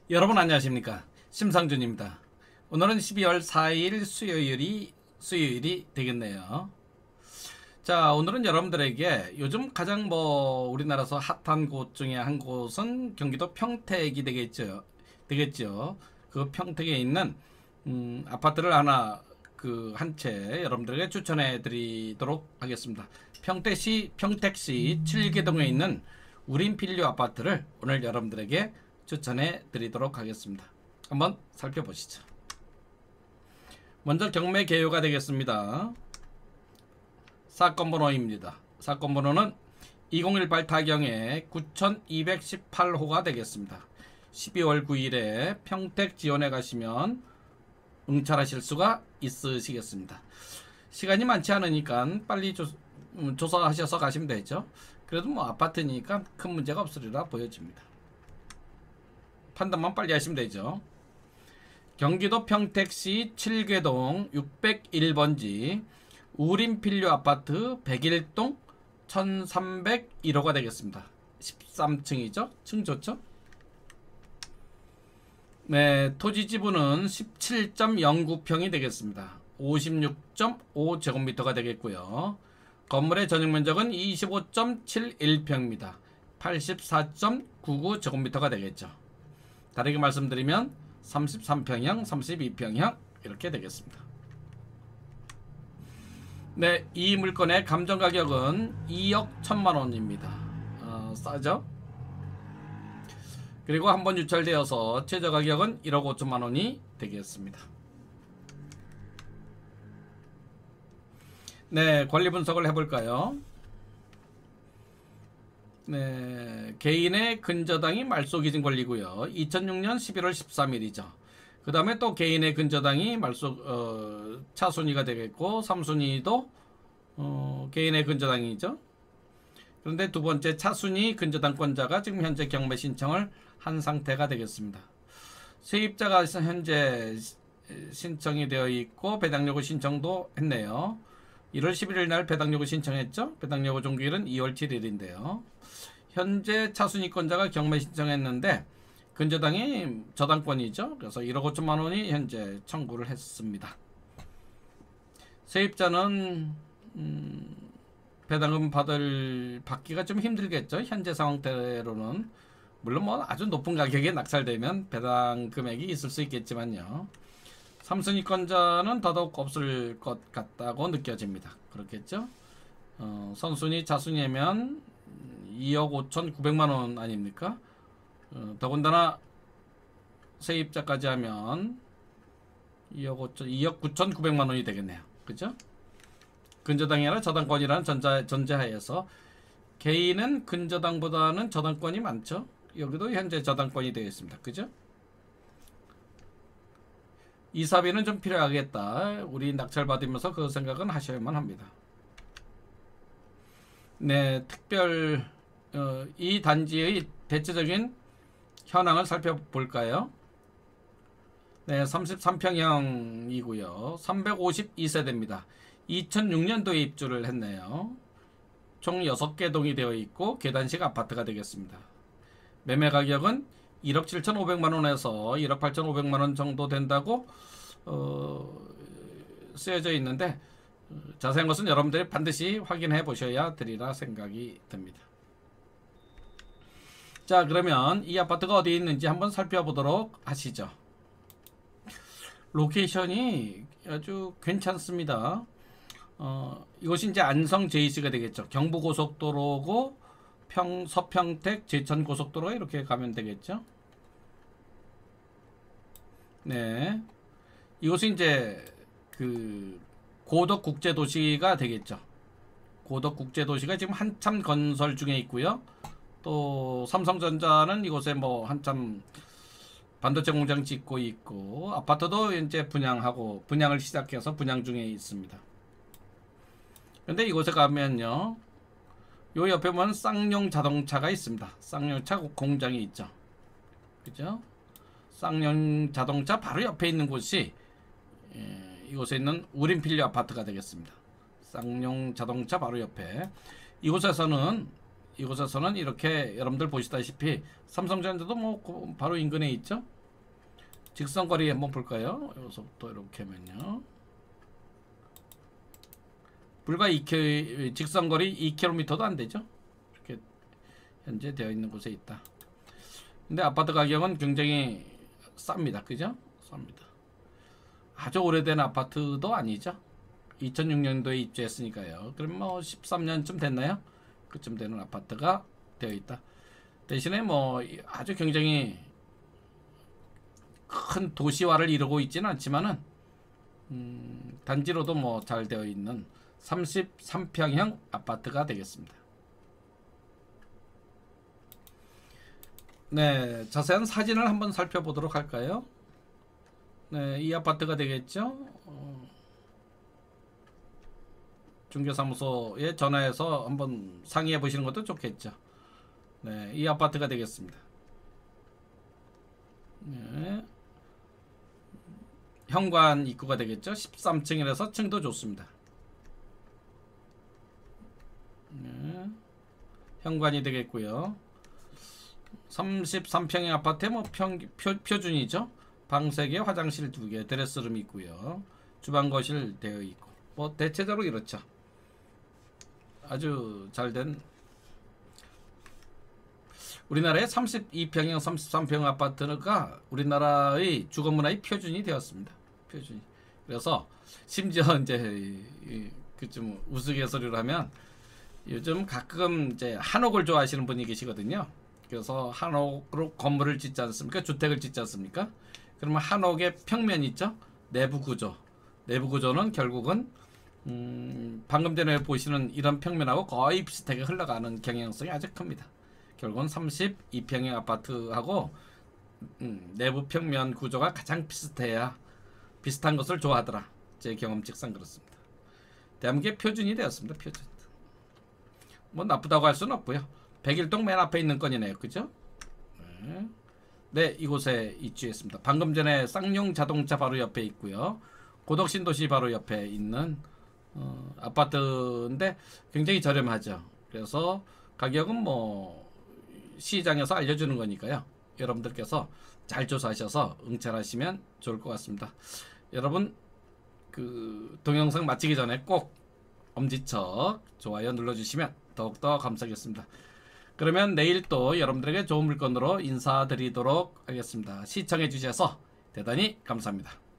여러분 안녕하십니까, 심상준입니다. 오늘은 12월 4일 수요일이 되겠네요. 자, 오늘은 여러분들에게 요즘 가장 우리나라에서 핫한 곳 중에 한 곳은 경기도 평택이 되겠죠. 그 평택에 있는 아파트를 하나 한 채 여러분들에게 추천해 드리도록 하겠습니다. 평택시 7개동에 있는 우린필류 아파트를 오늘 여러분들에게 추천해 드리도록 하겠습니다. 한번 살펴보시죠. 먼저 경매 개요가 되겠습니다. 사건 번호입니다. 사건 번호는 2018 타경에 9218호가 되겠습니다. 12월 9일에 평택 지원에 가시면 응찰하실 수가 있으시겠습니다. 시간이 많지 않으니까 빨리 조사하셔서 가시면 되죠. 그래도 아파트니까 큰 문제가 없으리라 보여집니다. 판단만 빨리 하시면 되죠. 경기도 평택시 7개동 601번지 우린필류 아파트 101동 1301호가 되겠습니다. 13층이죠. 층 좋죠. 네, 토지 지분은 17.09평이 되겠습니다. 56.5제곱미터가 되겠고요. 건물의 전용 면적은 25.71평입니다. 84.99제곱미터가 되겠죠. 다르게 말씀드리면 33평형, 32평형 이렇게 되겠습니다. 네, 이 물건의 감정가격은 2억 1천만원입니다. 싸죠? 그리고 한번 유찰되어서 최저가격은 1억 5천만원이 되겠습니다. 네, 관리 분석을 해볼까요? 네, 개인의 근저당이 말소기준 권리고요. 2006년 11월 13일이죠. 그 다음에 또 개인의 근저당이 차순위가 되겠고 3순위도 개인의 근저당이죠. 그런데 두 번째 차순위 근저당권자가 지금 현재 경매 신청을 한 상태가 되겠습니다. 세입자가 현재 신청이 되어 있고 배당요구 신청도 했네요. 1월 11일 날 배당요구 신청했죠. 배당요구 종기일은 2월 7일인데요. 현재 차순위권자가 경매 신청했는데 근저당이 저당권이죠. 그래서 1억 5천만원이 현재 청구를 했습니다. 세입자는 배당금 받기가 좀 힘들겠죠. 현재 상황대로는. 물론 아주 높은 가격에 낙찰되면 배당 금액이 있을 수 있겠지만요. 3순위권자는 더더욱 없을 것 같다고 느껴집니다. 그렇겠죠. 선순위 차순위면 2억 5,900만원 아닙니까? 더군다나 세입자까지 하면 2억 9,900만원이 되겠네요. 그죠? 근저당이 아니라 저당권이라는 전제하에서 개인은 근저당보다는 저당권이 많죠. 여기도 현재 저당권이 되어 있습니다. 그죠? 이사비는 좀 필요하겠다. 우리 낙찰 받으면서 그 생각은 하셔야만 합니다. 네, 이 단지의 대체적인 현황을 살펴볼까요? 네, 33평형이고요. 352세대입니다. 2006년도에 입주를 했네요. 총 6개 동이 되어 있고 계단식 아파트가 되겠습니다. 매매 가격은 1억 7,500만원에서 1억 8,500만원 정도 된다고 쓰여져 있는데 자세한 것은 여러분들이 반드시 확인해 보셔야 되리라 생각이 듭니다. 자, 그러면 이 아파트가 어디에 있는지 한번 살펴보도록 하시죠. 로케이션이 아주 괜찮습니다. 이것이 이제 안성 JC가 되겠죠. 경부고속도로고 서평택 제천고속도로가 이렇게 가면 되겠죠. 네, 이것은 이제 고덕국제도시가 되겠죠. 고덕국제도시가 지금 한참 건설 중에 있고요. 또 삼성전자는 이곳에 한참 반도체 공장 짓고 있고 아파트도 이제 분양을 시작해서 분양 중에 있습니다. 근데 이곳에 가면요, 요 옆에 보면 쌍용 자동차가 있습니다. 쌍용차 공장이 있죠. 그죠? 쌍용 자동차 바로 옆에 있는 곳이 이곳에 있는 우린필류 아파트가 되겠습니다. 쌍용 자동차 바로 옆에. 이곳에서는 이렇게 여러분들 보시다시피 삼성전자도 바로 인근에 있죠. 직선거리 한번 볼까요? 여기서부터 이렇게 하면요. 불과 2km, 직선거리 2km도 안 되죠. 이렇게 현재 되어 있는 곳에 있다. 근데 아파트 가격은 굉장히 쌉니다. 그죠? 쌉니다. 아주 오래된 아파트도 아니죠. 2006년도에 입주했으니까요. 그럼 뭐 13년쯤 됐나요? 그쯤 되는 아파트가 되어 있다. 대신에 뭐 아주 굉장히 큰 도시화를 이루고 있지는 않지만은 단지로도 뭐 잘 되어 있는 33평형 아파트가 되겠습니다. 네, 자세한 사진을 한번 살펴보도록 할까요? 네, 이 아파트가 되겠죠. 중개사무소에 전화해서 한번 상의해 보시는 것도 좋겠죠. 네, 이 아파트가 되겠습니다. 네. 현관 입구가 되겠죠. 13층이라서 층도 좋습니다. 네. 현관이 되겠고요. 33평의 아파트에 뭐 표준이죠. 방 3개, 화장실 2개, 드레스룸이 있고요. 주방 거실 되어 있고. 뭐 대체적으로 이렇죠. 아주 잘된 우리나라의 32평형, 33평 아파트가 우리나라의 주거문화의 표준이 되었습니다. 표준이. 그래서 심지어 이제 좀 우스갯소리로 하면 요즘 가끔 이제 한옥을 좋아하시는 분이 계시거든요. 그래서 한옥으로 건물을 짓지 않습니까? 주택을 짓지 않습니까? 그러면 한옥의 평면 있죠? 내부 구조. 내부 구조는 결국은 방금 전에 보시는 이런 평면하고 거의 비슷하게 흘러가는 경향성이 아주 큽니다. 결국은 32평형 아파트하고 내부 평면 구조가 가장 비슷해야 비슷한 것을 좋아하더라. 제 경험칙상 그렇습니다. 대한민국의 표준이 되었습니다. 표준. 뭐 나쁘다고 할 수는 없고요. 백일동 맨 앞에 있는 건이네요. 그죠? 네. 네, 이곳에 입주했습니다. 방금 전에 쌍용 자동차 바로 옆에 있고요. 고덕신도시 바로 옆에 있는 아파트인데 굉장히 저렴하죠. 그래서 가격은 뭐 시장에서 알려주는 거니까요. 여러분들께서 잘 조사하셔서 응찰하시면 좋을 것 같습니다. 여러분 그 동영상 마치기 전에 꼭 엄지척 좋아요 눌러주시면 더욱더 감사하겠습니다. 그러면 내일 또 여러분들에게 좋은 물건으로 인사드리도록 하겠습니다. 시청해 주셔서 대단히 감사합니다.